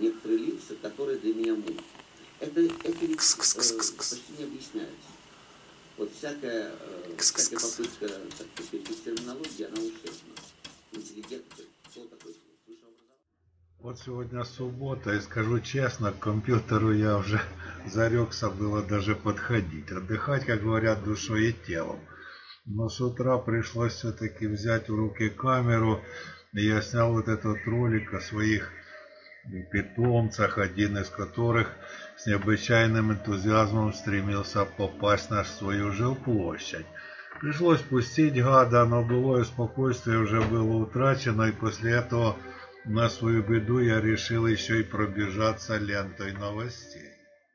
некоторые лица, которые для меня муж. Это ведь почти не объясняется. Вот всякая попытка, так сказать, терминологии, она ущербна. Интеллигент, кто такой? Вот сегодня суббота, и скажу честно, к компьютеру я уже зарекся было даже подходить. Отдыхать, как говорят, душой и телом. Но с утра пришлось все-таки взять в руки камеру, и я снял вот этот ролик о своих питомцах, один из которых с необычайным энтузиазмом стремился попасть на свою жилплощадь. Пришлось пустить гада, но былое спокойствие уже было утрачено, и после этого на свою беду я решил еще и пробежаться лентой новостей.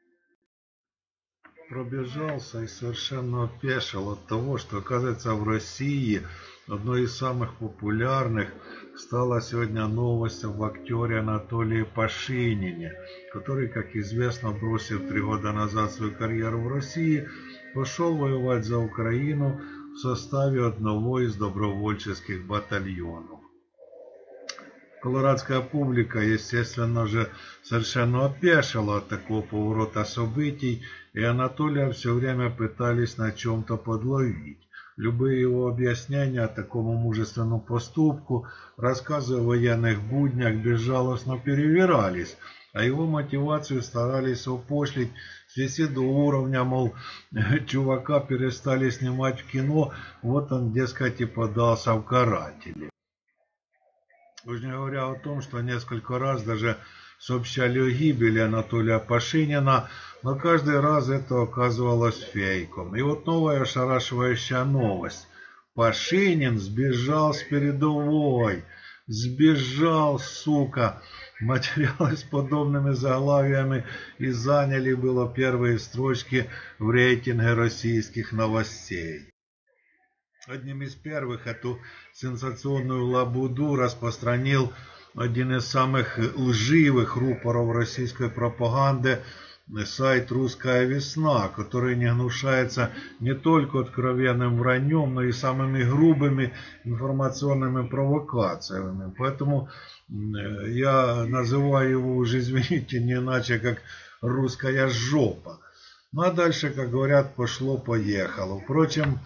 Пробежался и совершенно опешил от того, что, оказывается, в России одной из самых популярных стала сегодня новость об актере Анатолии Пашинине, который, как известно, бросив 3 года назад свою карьеру в России, пошел воевать за Украину в составе одного из добровольческих батальонов. Колорадская публика, естественно же, совершенно опешила от такого поворота событий, и Анатолия все время пытались на чем-то подловить. Любые его объяснения такому мужественному поступку, рассказы о военных буднях безжалостно перевирались, а его мотивацию старались опошлить, свести до уровня, мол, чувака перестали снимать в кино, вот он, дескать, и подался в каратели. Уж не говоря о том, что несколько раз даже сообщали о гибели Анатолия Пашинина, но каждый раз это оказывалось фейком. И вот новая ошарашивающая новость. Пашинин сбежал с передовой. Сбежал, сука. Материалы с подобными заглавиями и заняли было первые строчки в рейтинге российских новостей. Одним из первых эту сенсационную лабуду распространил один из самых лживых рупоров российской пропаганды, сайт «Русская весна», который не гнушается не только откровенным враньем, но и самыми грубыми информационными провокациями. Поэтому я называю его уже, извините, не иначе, как «русская жопа». Ну а дальше, как говорят, пошло-поехало. Впрочем,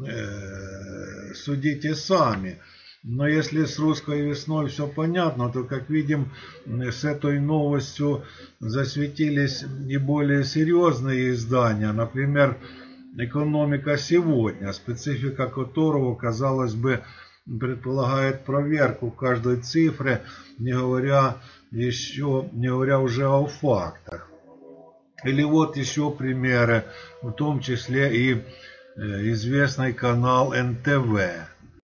судите сами. Но если с «Русской весной» все понятно, то, как видим, с этой новостью засветились и более серьезные издания. Например, «Экономика сегодня», специфика которого, казалось бы, предполагает проверку каждой цифры, не говоря уже о фактах. Или вот еще примеры, в том числе и известный канал НТВ.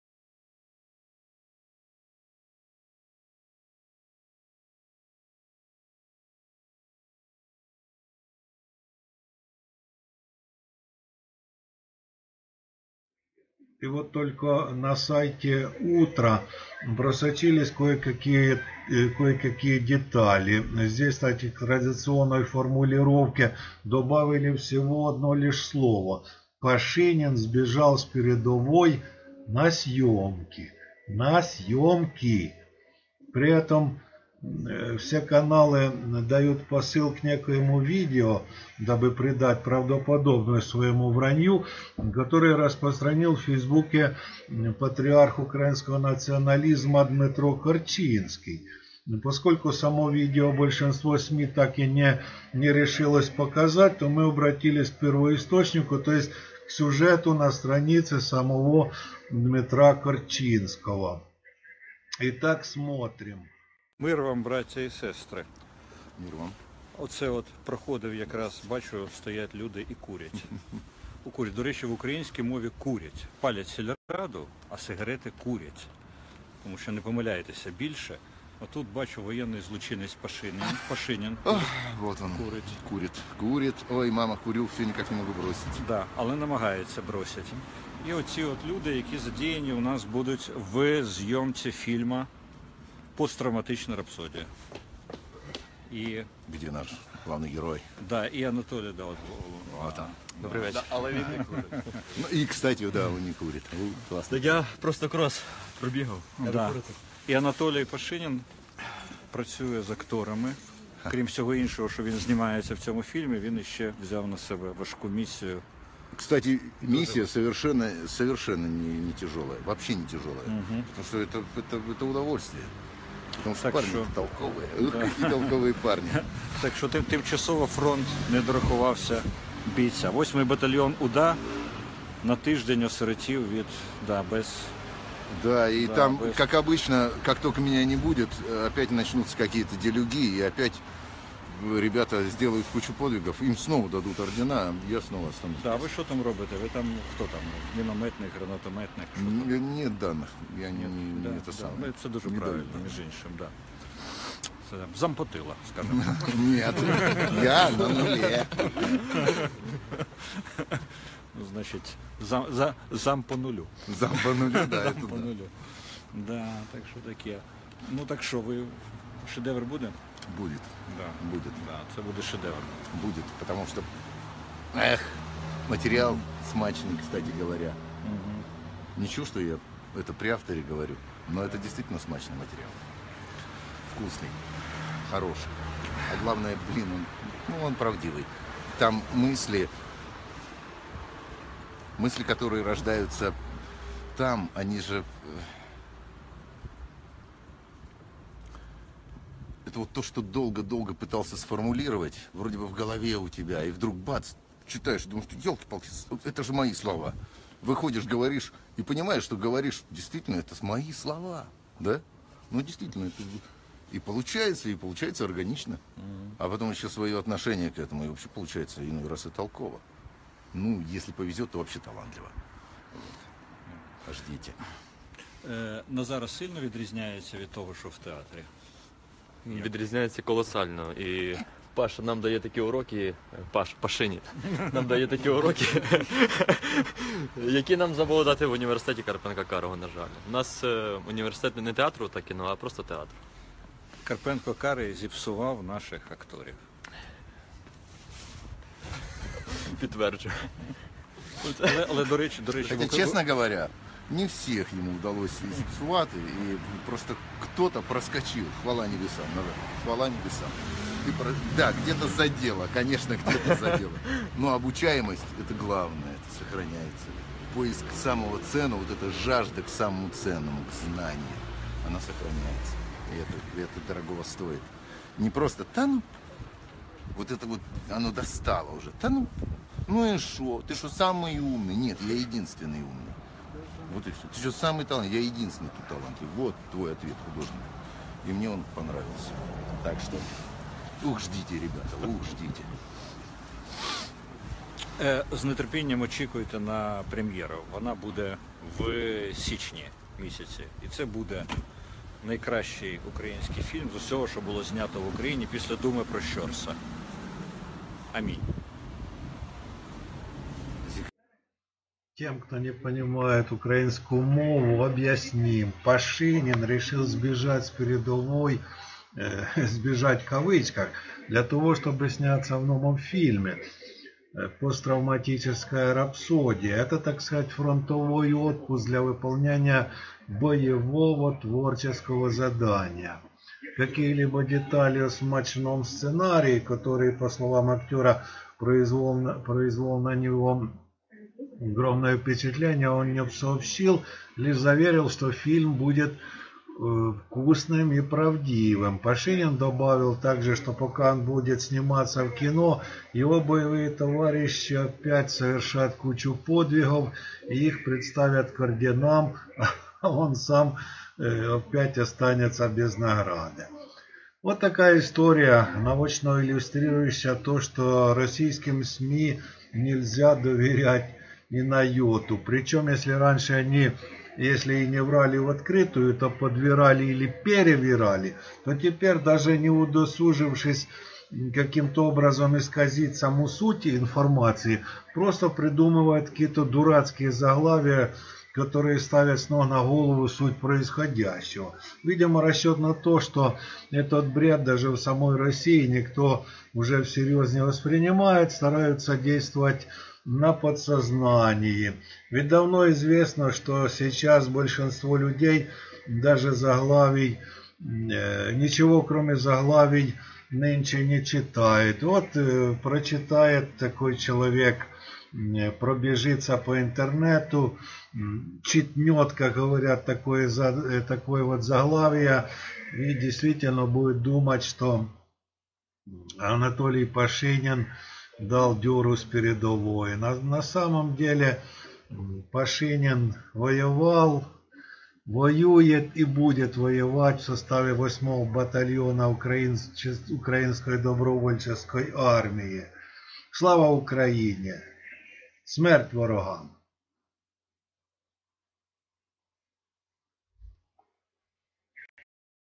И вот только на сайте «Утро» просочились кое-какие детали. Здесь, кстати, к традиционной формулировке добавили всего одно лишь слово. Пашинин сбежал с передовой на съемки. На съемки. При этом все каналы дают посыл к некоему видео, дабы придать правдоподобную своему вранью, который распространил в Фейсбуке патриарх украинского национализма Дмитро Корчинский. Поскольку само видео большинство СМИ так и не решилось показать, то мы обратились к первоисточнику, то есть к сюжету на странице самого Дмитра Корчинского. Итак, смотрим. Мир вам, браття і сестри. Мир вам. Оце от проходив якраз, бачу, стоять люди і курять. Курять. До речі, в українській мові курять. Палять сільраду, а сигарети курять. Тому що не помиляйтеся більше. Отут бачу воєнний злочинець Пашинін. Вот он. Курить. Курит. Ой, мама, курю, все никак не могу бросить. Да, але намагається бросити. І оці от люди, які задіяні у нас будуть в зйомці фільму «Посттравматична рапсодія». І... Где наш главный герой? Да, і Анатолій, да, Вот он. Добрий вечір. Да, але він не курить. Ну, и, кстати, да, он не курит. Классно. Так я просто крос пробігав. Да. І Анатолій Пашинін працює з акторами крім всього іншого, що він знімається в цьому фільмі, він іще взяв на себе важку місію. Кстати, миссия совершенно не тяжелая, вообще не тяжелая. Потому что это удовольствие. Потому что Так парни что- толковые. Ух, какие толковые парни. Так що тимчасово фронт не дорахувався бійця. 8-й батальйон УДА на тиждень осиротів від без. Да, и Да, там, вы- как обычно, как только меня не будет, опять начнутся какие-то делюги, и опять ребята сделают кучу подвигов, им снова дадут ордена, я снова останусь. Да, ви що там робите? Ви там хто там? Мінометник, гранатометник? Що там? Нет данных, я не Да, это да. самое. Ну, це дуже Не правильно, даю. між іншим, да. Це зампотила, скажімо. Нет, я на нуле. Ну, значить, зам по нулю. Зампанули, да, это По да. нулю. Да, так що таке. Ну так що, ви шедевр буде? Будет, Да. будет, Да, це буде шедевр. будет, потому что, материал смачный, кстати говоря. Ничего, что я это при авторе говорю, но это действительно смачный материал. Вкусный, хороший. А главное, он правдивый. Там мысли, которые рождаются там, они же... Это вот то, что долго-долго пытался сформулировать, вроде бы в голове у тебя, и вдруг бац, читаешь, думаешь, елки-палки, это же мои слова. Выходишь, говоришь, и понимаешь, что говоришь, действительно, это мои слова, да? Ну, действительно, это и получается органично. А потом еще свое отношение к этому, и вообще получается иной раз и толково. Ну, если повезет, то вообще талантливо. Вот. Ждите. Назара сильно відрізняється від того, що в театрі? Відрізняється колосально. І Паша нам дає такі уроки, Пашині нам дає такі уроки, які нам забули дати в університеті Карпенка-Карого, на жаль. У нас університет не театру та кіно, а просто театр. Карпенко Карий зіпсував наших акторів. Підтверджую. Але до речі, Хотя, честно говоря, не всех ему удалось зіпсувати, и просто кто-то проскочил, хвала небесам, хвала небесам. Да, где-то задело, конечно, где-то задело. Но обучаемость, это главное, это сохраняется. Поиск самого ценного, вот эта жажда к самому ценному, к знанию, она сохраняется. И это дорогого стоит. Не просто, вот это вот, оно достало уже. Ну и шо? Ты что, самый умный? Нет, я единственный умный. Вот и все. Ты что, самый талантливый? Я единственный тут талантлив. Вот твой ответ, художник. И мне он понравился. Так что, ждите, ребята, ждите. З нетерпінням очікуйте на прем'єру. Вона буде в січні місяці. І це буде найкращий український фільм з усього, що було знято в Україні після «Думи про Щорса». Амінь. Тем, кто не понимает украинскую мову, объясним. Пашинин решил сбежать с передовой, сбежать в кавычках, для того, чтобы сняться в новом фильме. Посттравматическая рапсодия. Это, так сказать, фронтовой отпуск для выполнения боевого творческого задания. Какие-либо детали о смачном сценарии, который, по словам актера, произвел на него огромное впечатление, он не сообщил, лишь заверил, что фильм будет вкусным и правдивым. Пашинин добавил также, что пока он будет сниматься в кино, его боевые товарищи опять совершат кучу подвигов и их представят к орденам, а он сам опять останется без награды. Вот такая история, научно иллюстрирующая то, что российским СМИ нельзя доверять ни на йоту. Причем, если раньше они, если и не врали в открытую, то подвирали или перевирали, то теперь, даже не удосужившись каким-то образом исказить саму суть информации, просто придумывают какие-то дурацкие заглавия, которые ставят с ног на голову суть происходящего. Видимо, расчет на то, что этот бред даже в самой России никто уже всерьез не воспринимает, стараются действовать на подсознании. Ведь давно известно, что сейчас большинство людей даже заглавий, ничего кроме заглавий нынче не читают. Вот прочитает такой человек, пробежится по интернету, читнет, как говорят, такое вот заглавие, и действительно будет думать, что Анатолий Пашинин дал дёру с передовой. На самом деле Пашинин воевал, воюет и будет воевать в составе 8-го батальона Украинской добровольческой армии. Слава Україні! Смерть ворогам!